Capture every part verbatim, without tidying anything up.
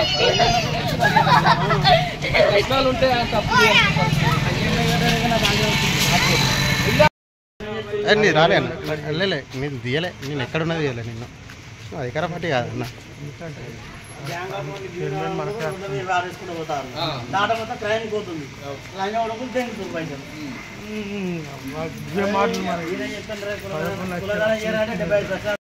కష్టాలు ఉంటే నీ రాలే అన్న వెళ్ళలే నేను తీయలే నేను ఎక్కడున్నా తీయలే నిన్న అధికార పార్టీ కాదన్న దాట మొత్తం ట్రైన్కి పోతుంది ట్రైన్ అవ్వడం దేనికి పైసలు చెప్తాను డెబ్బై ఐదు లక్షలు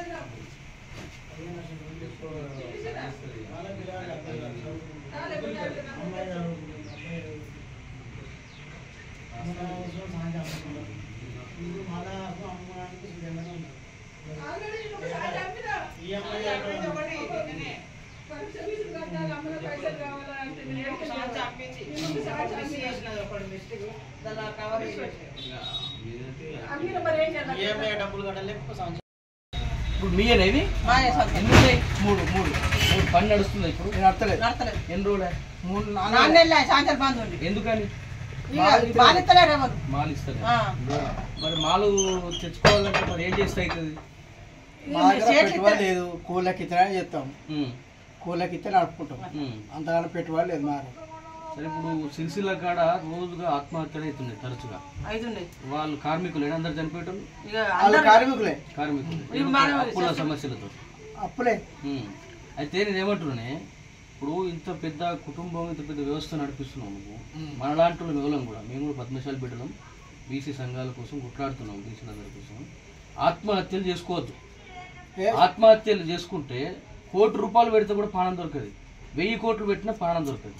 ఇప్పుడు మీ అనేవి ఎన్ని మూడు మూడు మూడు పని నడుస్తుంది ఇప్పుడు నడతలేదు నడతలేదు ఎన్ని రోజులు మూడు నాలుగు నెలలు సాయంత్రం బంద్ ఉంది ఎందుకని మాలు ఇస్తారు మరి మాలు తెచ్చుకోవాలంటే మరి ఏం చేస్తే అవుతుంది పెట్టుబడి లేదు కూలకి ఇతనే చెప్తాం కూలకి ఇస్తే నడుపుకుంటాం అంతగానో పెట్టుబడి లేదు మారు సరే ఇప్పుడు సిరిసిల్ల కాడ రోజుగా ఆత్మహత్యలు అవుతున్నాయి తరచుగా వాళ్ళు కార్మికులు అందరు చనిపోయటం కార్మికులే కార్మికులు అప్పుల సమస్యలతో అప్పులే అయితే నేను ఏమంటున్నానే ఇప్పుడు ఇంత పెద్ద కుటుంబం ఇంత పెద్ద వ్యవస్థ నడిపిస్తున్నాం నువ్వు మనలాంటి వాళ్ళు మిగలం కూడా మేము కూడా పద్మశాలి బిడ్డలం బీసీ సంఘాల కోసం కొట్లాడుతున్నాం బీసీలందరి కోసం ఆత్మహత్యలు చేసుకోవద్దు ఆత్మహత్యలు చేసుకుంటే కోటి రూపాయలు పెడితే కూడా ప్రాణం దొరకదు వెయ్యి కోట్లు పెట్టినా ప్రాణం దొరకదు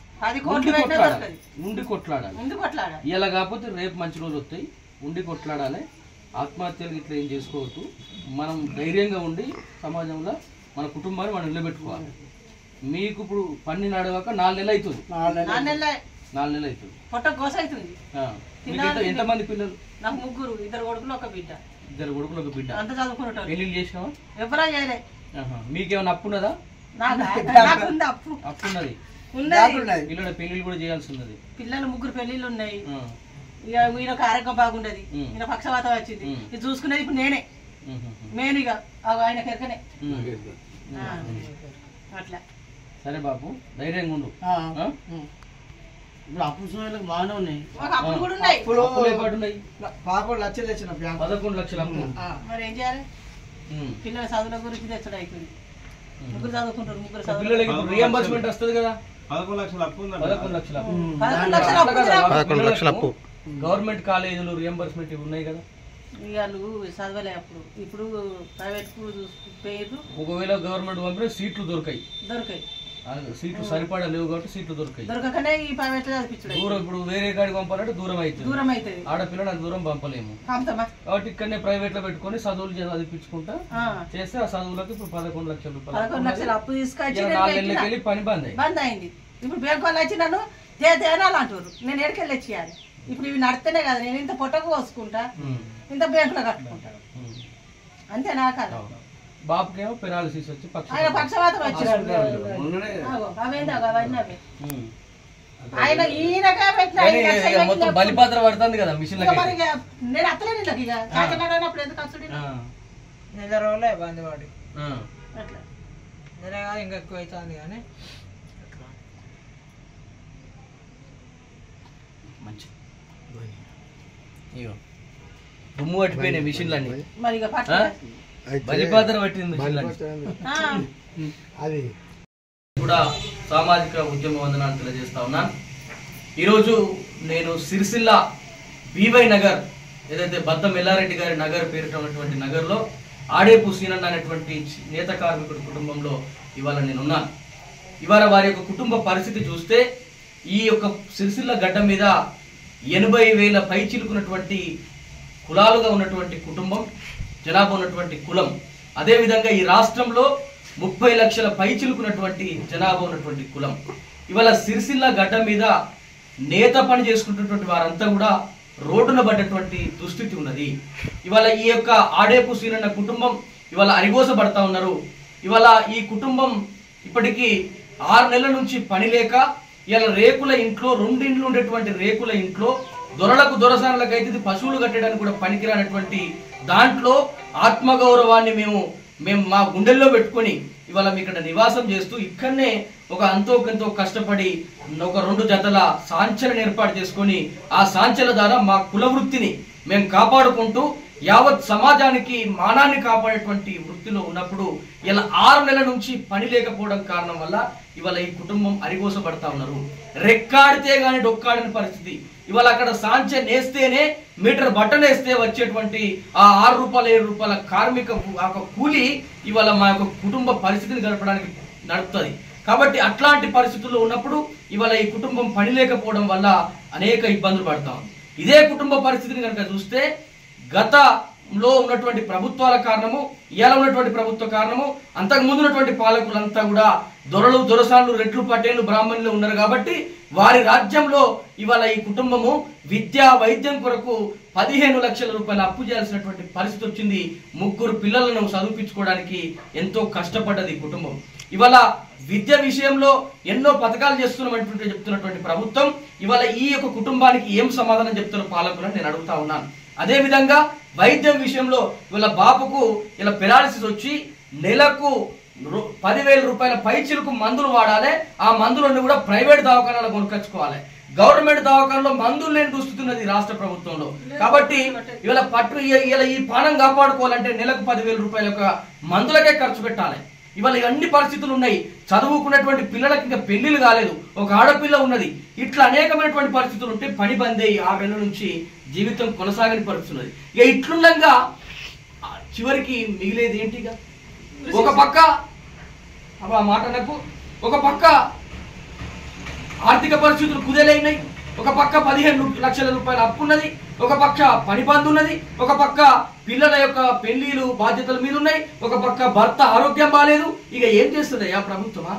ఉండి కొట్లాడాలి ఇలా కాకపోతే రేపు మంచి రోజులు వస్తాయి ఉండి కొట్లాడాలి ఆత్మహత్యలు ఇట్లా ఏం చేసుకోవద్దు మనం ధైర్యంగా ఉండి సమాజంలో మన కుటుంబాన్ని మనం నిలబెట్టుకోవాలి మీకు ఇప్పుడు పని నడవక నాలుగు నెలలు అవుతుంది నాలుగు నెలలు అవుతుంది ఎంతమంది పిల్లలు నాకు ముగ్గురు ఇద్దరు కొడుకులు ఒక బిడ్డ ఇద్దరు కొడుకులు ఒక బిడ్డ అంత చదువుకున్నట్టు పెళ్లి చేసినావా ఎవరా చేయలే మీకేమైనా అప్పు ఉన్నదా అప్పు అప్పు ఉన్నది పిల్లల పెళ్లిళ్ళు కూడా చేయాల్సి ఉన్నది పిల్లలు ముగ్గురు పెళ్లిళ్ళు ఉన్నాయి ఇక ఈయనకు ఆరోగ్యం బాగుండదు ఈయన పక్షవాతం వచ్చింది ఇది చూసుకునేది ఇప్పుడు నేనే నేను ఇక ఆయన కెరకనే అట్లా సరే బాబు ధైర్యంగా ఉండు ఇప్పుడు అప్పు సమయాలకు బాగానే ఉన్నాయి అప్పులు కూడా ఉన్నాయి పదకొండు లక్షలు తెచ్చిన పదకొండు లక్షల అప్పు మరి ఏం చేయాలి పిల్లల చదువుల గురించి తెచ్చడం అయిపోయింది ముగ్గురు చదువుకుంటారు ముగ్గురు పిల్లలకి రియంబర్స్మెంట్ వస్తుంది కదా పదకొండు లక్షల అప్పు పదకొండు లక్షల పదకొండు లక్షల అప్పు గవర్నమెంట్ కాలేజీలు రియంబర్స్మెంట్ ఉన్నాయి కదా వాళ్ళు చదవలే అప్పుడు ఇప్పుడు ప్రైవేట్ పేరు ఒకవేళ గవర్నమెంట్ పంపితే సీట్లు దొరకాయి దొరకాయి సీట్లు సరిపడా లేవు కాబట్టి సీట్లు దొరకాయి దొరకకనే ఈ ప్రైవేట్ చదివించడం దూరం ఇప్పుడు వేరే కాడికి పంపాలంటే దూరం అవుతుంది దూరం అవుతుంది ఆడపిల్లని అంత దూరం పంపలేము కాబట్టి ఇక్కడనే ప్రైవేట్ లో పెట్టుకుని చదువులు చదివించుకుంటా చేస్తే ఆ చదువులకు ఇప్పుడు పదకొండు లక్షల రూపాయలు పదకొండు లక్షలు అప్పు తీసుకొచ్చి నాలుగు నెలలకి వెళ్ళి పని బంద్ అయింది బంద్ అయింది ఇప్పుడు బ్యాంకు వాళ్ళు వచ్చి నన్ను తేనాలు అంటారు నేను ఎక్కడికి వెళ్ళి చేయాలి ఇప్పుడు ఇవి నడితేనే కదా నేను ఇంత పొట్టకు పోసుకుంటా ఇంత బ్యాంకులో కట్టుకుంటా అంతేనా కాదు బాబుకేమో పెరాలసిస్ వచ్చి ఆయన పక్షవాతం వచ్చింది ఆయన ఈయనగా పెట్టిన బలిపాత్ర పడుతుంది కదా మిషన్ నేను అత్తలేదు ఇళ్ళకి ఇక కాకినాడప్పుడు ఎందుకు అసలు నెల రోజులే బంద్ వాడి అట్లా నెల కాదు ఇంకా ఎక్కువ అవుతుంది కానీ మంచి దుమ్ము పట్టిపోయినాయి మిషన్లన్నీ మరి ఇక బలిపాత్ర పట్టింది అది కూడా సామాజిక ఉద్యమ వందనాలు తెలియజేస్తా ఉన్నాను. ఈరోజు నేను సిరిసిల్ల బీవై నగర్ ఏదైతే బద్దం ఎల్లారెడ్డి గారి నగర్ పేరిట ఉన్నటువంటి నగర్లో ఆడేపు సీనన్న అనేటువంటి నేత కార్మికుడి కుటుంబంలో ఇవాళ నేనున్నాను. ఇవాళ వారి యొక్క కుటుంబ పరిస్థితి చూస్తే ఈ యొక్క సిరిసిల్ల గడ్డ మీద ఎనభై వేల పై చిలుకున్నటువంటి కులాలుగా ఉన్నటువంటి కుటుంబం, జనాభా ఉన్నటువంటి కులం. అదేవిధంగా ఈ రాష్ట్రంలో ముప్పై లక్షల పై చిలుకున్నటువంటి జనాభా ఉన్నటువంటి కులం. ఇవాళ సిరిసిల్ల గడ్డ మీద నేత పని చేసుకుంటున్నటువంటి వారంతా కూడా రోడ్డున పడ్డటువంటి దుస్థితి ఉన్నది. ఇవాళ ఈ యొక్క ఆడేపు సీనన్న కుటుంబం ఇవాళ అరిగోసపడతా ఉన్నారు. ఇవాళ ఈ కుటుంబం ఇప్పటికీ ఆరు నెలల నుంచి పని లేక ఇవాళ రేకుల ఇంట్లో రెండిండ్లు ఉండేటువంటి రేకుల ఇంట్లో దొరలకు దొరసానులకు అయితే పశువులు కట్టడానికి కూడా పనికిరానటువంటి దాంట్లో ఆత్మగౌరవాన్ని మేము మేము మా గుండెల్లో పెట్టుకొని ఇవాళ మీ ఇక్కడ నివాసం చేస్తూ ఇక్కడనే ఒక అంతో కొంతో కష్టపడి ఒక రెండు జతల సాంచలను ఏర్పాటు చేసుకొని ఆ సాంచల ద్వారా మా కుల వృత్తిని మేము కాపాడుకుంటూ యావత్ సమాజానికి మానాన్ని కాపాడేటువంటి వృత్తిలో ఉన్నప్పుడు ఇలా ఆరు నెలల నుంచి పని లేకపోవడం కారణం వల్ల ఇవాళ ఈ కుటుంబం అరిగోసపడతా ఉన్నారు. రెక్కాడితే గాని డొక్కాడని పరిస్థితి. ఇవాళ అక్కడ సాంచ నేస్తేనే మీటర్ బట్టలు వేస్తే వచ్చేటువంటి ఆ ఆరు రూపాయల ఏడు రూపాయల కార్మిక కూలి ఇవాళ మా యొక్క కుటుంబ పరిస్థితిని గడపడానికి నడుపుతుంది. కాబట్టి అట్లాంటి పరిస్థితుల్లో ఉన్నప్పుడు ఇవాళ ఈ కుటుంబం పని లేకపోవడం వల్ల అనేక ఇబ్బందులు పడతా ఉంది. ఇదే కుటుంబ పరిస్థితిని కనుక చూస్తే గతంలో ఉన్నటువంటి ప్రభుత్వాల కారణము, ఇవాళ ఉన్నటువంటి ప్రభుత్వ కారణము, అంతకు ముందు ఉన్నటువంటి పాలకులంతా కూడా దొరలు దొరసాన్లు రెట్లు పటేలు బ్రాహ్మణులు ఉన్నారు కాబట్టి వారి రాజ్యంలో ఇవాళ ఈ కుటుంబము విద్యా వైద్యం కొరకు పదిహేను లక్షల రూపాయలు అప్పు చేయాల్సినటువంటి పరిస్థితి వచ్చింది. ముగ్గురు పిల్లలను చదివించుకోవడానికి ఎంతో కష్టపడ్డది కుటుంబం. ఇవాళ విద్య విషయంలో ఎన్నో పథకాలు చేస్తున్నామంటుంటే చెప్తున్నటువంటి ప్రభుత్వం ఇవాళ ఈ యొక్క కుటుంబానికి ఏం సమాధానం చెప్తున్న పాలకులను నేను అడుగుతా ఉన్నాను. అదే విధంగా వైద్యం విషయంలో వీళ్ళ బాబుకు ఇలా పెరాలసిస్ వచ్చి నెలకు పదివేల రూపాయల పైచిలకు మందులు వాడాలి. ఆ మందులన్నీ కూడా ప్రైవేట్ దవాఖానాలు కొనుక్కొచ్చుకోవాలి. గవర్నమెంట్ దవాఖానలో మందులు లేని దుస్తున్నది రాష్ట్ర ప్రభుత్వంలో. కాబట్టి ఇవాళ పట్టు ఇలా ఈ ప్రాణం కాపాడుకోవాలంటే నెలకు పదివేల రూపాయల యొక్క మందులకే ఖర్చు పెట్టాలి. ఇవాళ అన్ని పరిస్థితులు ఉన్నాయి. చదువుకున్నటువంటి పిల్లలకి ఇంకా పెళ్లిళ్ళు కాలేదు, ఒక ఆడపిల్ల ఉన్నది. ఇట్లా అనేకమైనటువంటి పరిస్థితులు ఉంటే పని బంద్ అయ్యి ఆరు నెలల నుంచి జీవితం కొనసాగని పరిస్థితి ఉన్నది. ఇక ఇట్లుండగా చివరికి మిగిలేది ఏంటిగా? ఒక పక్క ఆ మాట నాకు ఒక పక్క ఆర్థిక పరిస్థితులు కుదేలైనాయి, ఒక పక్క పదిహేను లక్షల రూపాయల అప్పు ఉన్నది, ఒక పక్క పని బంద్ ఉన్నది, ఒక పక్క పిల్లల యొక్క పెళ్లిలు బాధ్యతల మీద ఉన్నాయి, ఒక పక్క భర్త ఆరోగ్యం బాగాలేదు. ఇక ఏం చేస్తుంది ఆ ప్రభుత్వమా?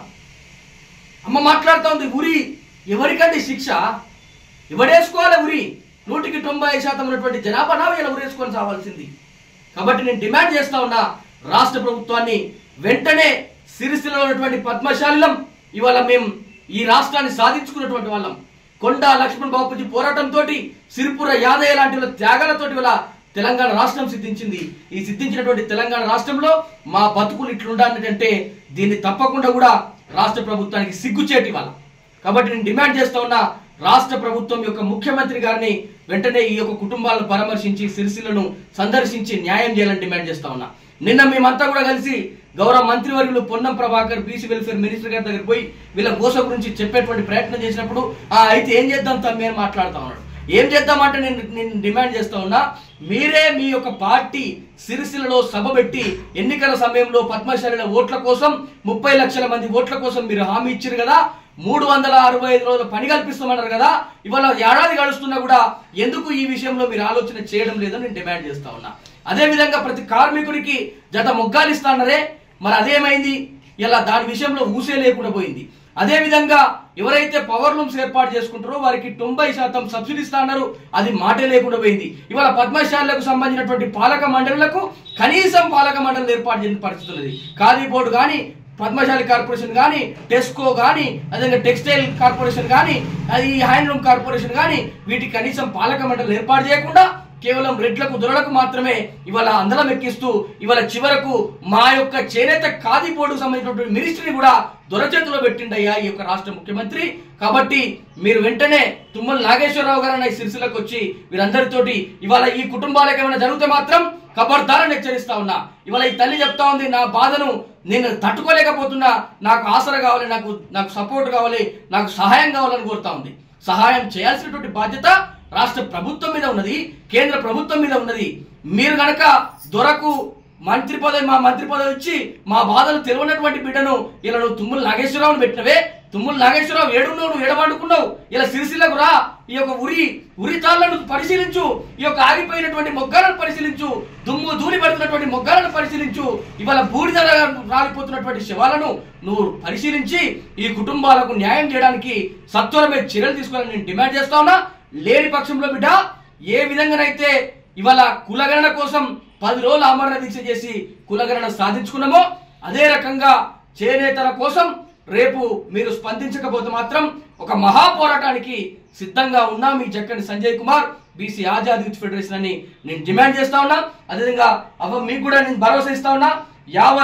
అమ్మ మాట్లాడుతూ ఉంది. ఉరి ఎవరికండి శిక్ష? ఎవడేసుకోవాలి ఉరి? నూటికి తొంభై శాతం ఉన్నటువంటి జనాభా ఇలా ఉరేసుకొని చావాల్సింది. కాబట్టి నేను డిమాండ్ చేస్తా ఉన్నా రాష్ట్ర ప్రభుత్వాన్ని, వెంటనే సిరిసిల్లలో ఉన్నటువంటి పద్మశాలిలం ఇవాళ మేము ఈ రాష్ట్రాన్ని సాధించుకున్నటువంటి వాళ్ళం. కొండా లక్ష్మణ్ బాపూజీ పోరాటంతో, సిరిపుర యాదయ్య లాంటి త్యాగాలతోటి వల్ల తెలంగాణ రాష్ట్రం సిద్ధించింది. ఈ సిద్ధించినటువంటి తెలంగాణ రాష్ట్రంలో మా బతుకులు ఇట్లుండాలంటే దీన్ని తప్పకుండా కూడా రాష్ట్ర ప్రభుత్వానికి సిగ్గుచేటి వాళ్ళ. కాబట్టి నేను డిమాండ్ చేస్తా ఉన్నా రాష్ట్ర ప్రభుత్వం యొక్క ముఖ్యమంత్రి గారిని వెంటనే ఈ యొక్క కుటుంబాలను పరామర్శించి సిరిసిల్లను సందర్శించి న్యాయం చేయాలని డిమాండ్ చేస్తా ఉన్నా. నిన్న మేమంతా కూడా కలిసి గౌరవ మంత్రివర్యులు Ponnam Prabhakar BC welfare minister గారి దగ్గర పోయి వీళ్ళ గోస గురించి చెప్పేటువంటి ప్రయత్నం చేసినప్పుడు ఆ అయితే ఏం చేద్దాం తమ్మి అని మాట్లాడుతూ ఉన్నాడు. ఏం చేద్దామంటే నేను నేను డిమాండ్ చేస్తా ఉన్నా, మీరే మీ యొక్క పార్టీ సిరిసిల్లలో సభ పెట్టి ఎన్నికల సమయంలో పద్మశాలిల ఓట్ల కోసం ముప్పై లక్షల మంది ఓట్ల కోసం మీరు హామీ ఇచ్చారు కదా, మూడు వందల అరవై ఐదు రోజులు పని కల్పిస్తామన్నారు కదా, ఇవాళ ఏడాది గడుస్తున్నా కూడా ఎందుకు ఈ విషయంలో మీరు ఆలోచన చేయడం లేదని నేను డిమాండ్ చేస్తా ఉన్నా. అదే విధంగా ప్రతి కార్మికుడికి జత మొగ్గాలు ఇస్తానరే, మరి అదేమైంది? ఇలా దాని విషయంలో ఊసే లేకుండా పోయింది. అదే విధంగా ఎవరైతే పవర్ లూమ్స్ ఏర్పాటు చేసుకుంటారో వారికి తొంభై శాతం సబ్సిడీ ఇస్తాన్నారు, అది మాటే లేకుండా పోయింది. ఇవాళ పద్మశాలకు సంబంధించినటువంటి పాలక మండలులకు కనీసం పాలక మండలి ఏర్పాటు చేసిన పరిస్థితి ఉన్నది. ఖాదీ బోర్డు కానీ, పద్మశాలి కార్పొరేషన్ కానీ, టెస్కో కానీ, అదేవిధంగా టెక్స్టైల్ కార్పొరేషన్ కానీ, అది హ్యాండ్లూమ్ కార్పొరేషన్ కానీ వీటికి కనీసం పాలక మండలి ఏర్పాటు చేయకుండా కేవలం రెడ్లకు దొరలకు మాత్రమే ఇవాళ అందలం ఎక్కిస్తూ ఇవాళ చివరకు మా యొక్క చేనేత ఖాదీ బోర్డుకు సంబంధించినటువంటి మినిస్ట్రీని కూడా దొరచేతిలో పెట్టిండయ్యా ఈ యొక్క రాష్ట్ర ముఖ్యమంత్రి. కాబట్టి మీరు వెంటనే తుమ్మల నాగేశ్వరరావు గారు సిరిసిల్లకు వచ్చి వీరందరితోటి ఇవాళ ఈ కుటుంబాలకు ఏమైనా జరిగితే మాత్రం ఖబర్దారని హెచ్చరిస్తా ఉన్నా. ఇవాళ ఈ తల్లి చెప్తా ఉంది, నా బాధను నేను తట్టుకోలేకపోతున్నా, నాకు ఆసరా కావాలి, నాకు నాకు సపోర్ట్ కావాలి, నాకు సహాయం కావాలని కోరుతా ఉంది. సహాయం చేయాల్సినటువంటి బాధ్యత రాష్ట్ర ప్రభుత్వం మీద ఉన్నది, కేంద్ర ప్రభుత్వం మీద ఉన్నది. మీరు గనక దొరకు మంత్రి పదవి మా మంత్రి పదవి ఇచ్చి మా బాధలు తెలియనటువంటి బిడ్డను ఇలా నువ్వు తుమ్మల నాగేశ్వరరావును పెట్టినవే, తుమ్మల నాగేశ్వరరావు ఏడున్నావు, నువ్వు ఏడవండుకున్నావు, ఇలా సిరిసిల్లకు రా, ఈ యొక్క ఉరి ఉరి తాళ్లను పరిశీలించు, ఈ యొక్క ఆగిపోయినటువంటి మొగ్గాలను పరిశీలించు, దుమ్ము ధూళి పడుతున్నటువంటి మొగ్గాలను పరిశీలించు, ఇవాళ బూడిద రాలిపోతున్నటువంటి శవాలను నువ్వు పరిశీలించి ఈ కుటుంబాలకు న్యాయం చేయడానికి సత్వరమే చర్యలు తీసుకోవాలని నేను డిమాండ్ చేస్తా ఉన్నా. లేని పక్షంలో బిడ్డ ఏ విధంగానైతే ఇవాళ కులగణన కోసం పది రోజులు ఆమరణ దీక్ష చేసి కులగణన సాధించుకున్నామో అదే రకంగా చేనేతల కోసం రేపు మీరు స్పందించకపోతే మాత్రం ఒక మహా పోరాటానికి సిద్ధంగా ఉన్నా మీ Jakkani Sanjay Kumar BC Azad youth federation అని నేను డిమాండ్ చేస్తా ఉన్నా. అదేవిధంగా అవ మీకు కూడా నేను భరోసా ఇస్తా ఉన్నా, యావత్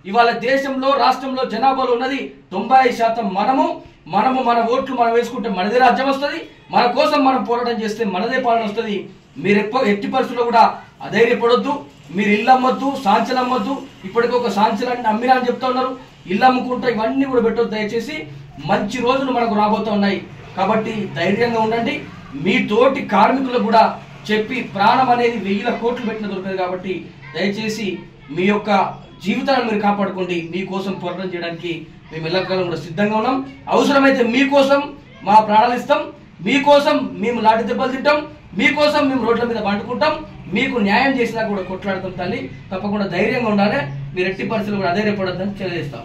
ఇవాళ దేశంలో రాష్ట్రంలో జనాభాలో ఉన్నది తొంభై శాతం మనము మనము మన ఓట్లు మనం వేసుకుంటే మనదే రాజ్యం వస్తుంది, మన కోసం మనం పోరాటం చేస్తే మనదే పాలన వస్తుంది. మీరు ఎప్ప ఎట్టి పరిస్థితుల్లో కూడా అధైర్యపడొద్దు. మీరు ఇల్లు అమ్మొద్దు, సాంచలు అమ్మొద్దు. ఇప్పటికీ ఒక సాంచలన్నీ అమ్మినా అని చెప్తా ఉన్నారు. ఇల్లు అమ్ముకుంటా ఇవన్నీ కూడా పెట్టొద్దు. దయచేసి మంచి రోజులు మనకు రాబోతా ఉన్నాయి కాబట్టి ధైర్యంగా ఉండండి. మీ తోటి కార్మికులకు కూడా చెప్పి ప్రాణం అనేది వెయ్యిల కోట్లు పెట్టిన దొరకదు కాబట్టి దయచేసి మీ యొక్క జీవితాలను మీరు కాపాడుకోండి. మీకోసం పోరాటం చేయడానికి మేము ఎల్లకాలం కూడా సిద్ధంగా ఉన్నాం. అవసరమైతే మీకోసం మా ప్రాణాలు ఇస్తాం, మీకోసం మేము లాఠీ దెబ్బలు తింటాం, మీకోసం మేము రోడ్ల మీద పండుకుంటాం, మీకు న్యాయం చేసినా కూడా కొట్లాడతాం. తల్లి తప్పకుండా ధైర్యంగా ఉండాలి. మీరు ఎట్టి పరిస్థితులు కూడా అధైర్యపడొద్దని తెలియజేస్తాం.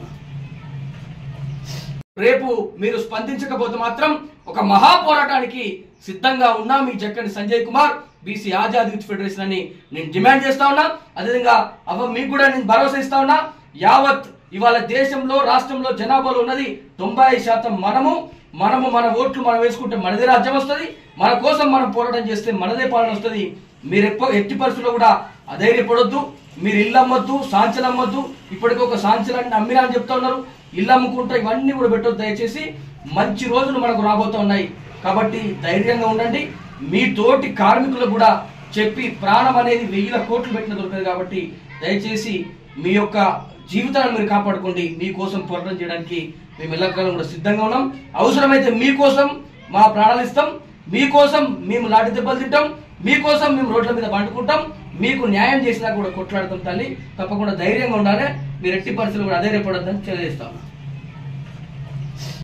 రేపు మీరు స్పందించకపోతే మాత్రం ఒక మహా పోరాటానికి సిద్ధంగా ఉన్నా మీ Jakkani Sanjay Kumar BC Azad youth federation అని నేను డిమాండ్ చేస్తా ఉన్నా. అదేవిధంగా అవ మీకు కూడా నేను భరోసా ఇస్తా ఉన్నా. యావత్ ఇవాళ దేశంలో రాష్ట్రంలో జనాభాలో ఉన్నది తొంభై శాతం మనము మనము మన ఓట్లు మనం వేసుకుంటే మనదే రాజ్యం వస్తుంది, మన కోసం మనం పోరాటం చేస్తే మనదే పాలన వస్తుంది. మీరు ఎప్ప ఎట్టి పరిస్థితుల్లో కూడా అధైర్యపడొద్దు. మీరు ఇల్లు అమ్మొద్దు, సాంచలు అమ్మొద్దు. ఇప్పటికీ ఒక సాంచలన్నీ అమ్మినా అని చెప్తా ఉన్నారు. ఇల్లు అమ్ముకుంటా ఇవన్నీ కూడా పెట్టొద్దు. దయచేసి మంచి రోజులు మనకు రాబోతా ఉన్నాయి కాబట్టి ధైర్యంగా ఉండండి. మీ తోటి కార్మికులకు కూడా చెప్పి ప్రాణం అనేది వెయ్యిల కోట్లు పెట్టిన దొరకదు కాబట్టి దయచేసి మీ యొక్క జీవితాలను మీరు కాపాడుకోండి. మీకోసం పోరాటం చేయడానికి మేము ఎల్లకాలం కూడా సిద్ధంగా ఉన్నాం. అవసరమైతే మీకోసం మా ప్రాణాలు ఇస్తాం, మీకోసం మేము లాఠీ దెబ్బలు తింటాం, మీకోసం మేము రోడ్ల మీద పండుకుంటాం, మీకు న్యాయం చేసినా కూడా కొట్లాడతాం. తల్లి తప్పకుండా ధైర్యంగా ఉండాలి. మీరు ఎట్టి పరిస్థితులు కూడా అధైర్యపడొద్దని తెలియజేస్తాం.